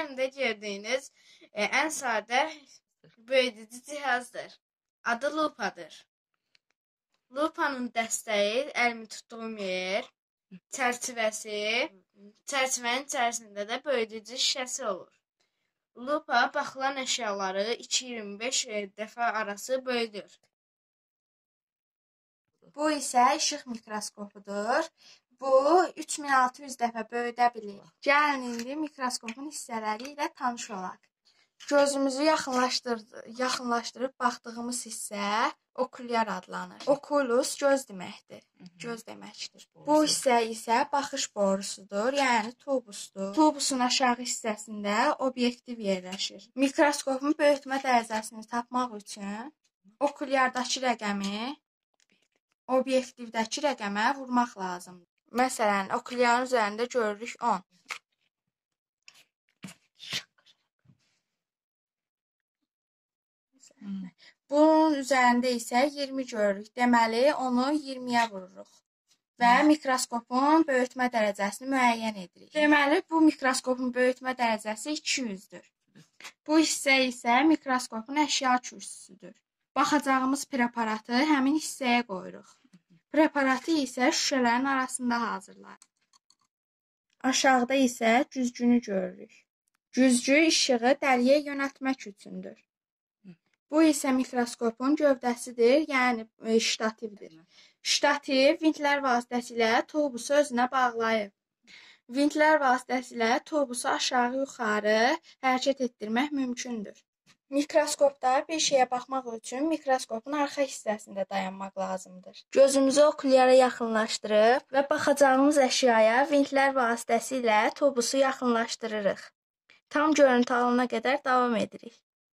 Əlimdə gördüyünüz ən sadə böyüdücü cihazdır. Adı lupadır. Lupanın dəstəyi, əlimi tutduğum yer, çərçivənin içərisində də böyüdücü şüşəsi olur. Lupa baxılan əşyaları 2-25 dəfə arası böyüdür. Bu isə işıq mikroskopudur. Bu 3600 dəfə böyüdə bilir. Gəlin indi mikroskopun hissələri ilə tanış olaq. Gözümüzü yaxınlaşdırıb baxdığımız hissə okulyar adlanır. Okulus göz deməkdir. Göz deməkdir. Bu hissə isə baxış borusudur, yəni tubusdur. Tubusun aşağı hissəsində obyektiv yerləşir. Mikroskopun böyütmə dərəcəsini tapmaq üçün okulyardakı rəqəmi obyektivdəki rəqəmə vurmaq lazımdır. Məsələn, okulyarın üzərində görürük 10. Bunun üzərində isə 20 görürük. Deməli, onu 20-yə vururuq və mikroskopun böyütmə dərəcəsini müəyyən edirik. Deməli, bu mikroskopun böyütmə dərəcəsi 200-dür. Bu hissə isə mikroskopun əşya kürsüsüdür. Baxacağımız preparatı həmin hissəyə qoyuruq. Preparatı isə şüşələrin arasında hazırlayırıq. Aşağıda isə güzgünü görürük. Güzgü işığı dəriyə yönəltmək üçündür. Bu isə mikroskopun gövdəsidir, yəni ştativdir. Ştativ vintlər vasitəsilə tubusu özünə bağlayıb. Vintlər vasitəsilə tubusu aşağı-yuxarı hərəkət etdirmək mümkündür. Mikroskopda bir şeyə baxmaq üçün mikroskopun arxa hissəsində dayanmaq lazımdır. Gözümüzü okulyara yaxınlaşdırıb və baxacağımız əşyaya vintlər vasitəsilə tubusu yaxınlaşdırırıq. Tam görüntü alana qədər davam edirik.